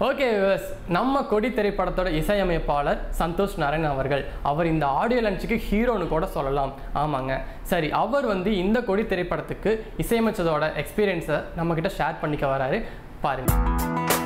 Okay viewers, நம்ம கொடி திரைப்படத்தோட இசையமைப்பாளர் சந்தோஷ் நாராயண் அவர்கள். அவர் இந்த ஆடியோ லஞ்சுக்கு ஹீரோன்னு கூட சொல்லலாம். ஆமாங்க, சரி. அவர் இந்த கொடி திரைப்படத்துக்கு இசையமைச்சதோட எக்ஸ்பீரியன்ஸை நம்மக்கிட்ட ஷேர் பண்ணிக்க வராரு. பாருங்கள்.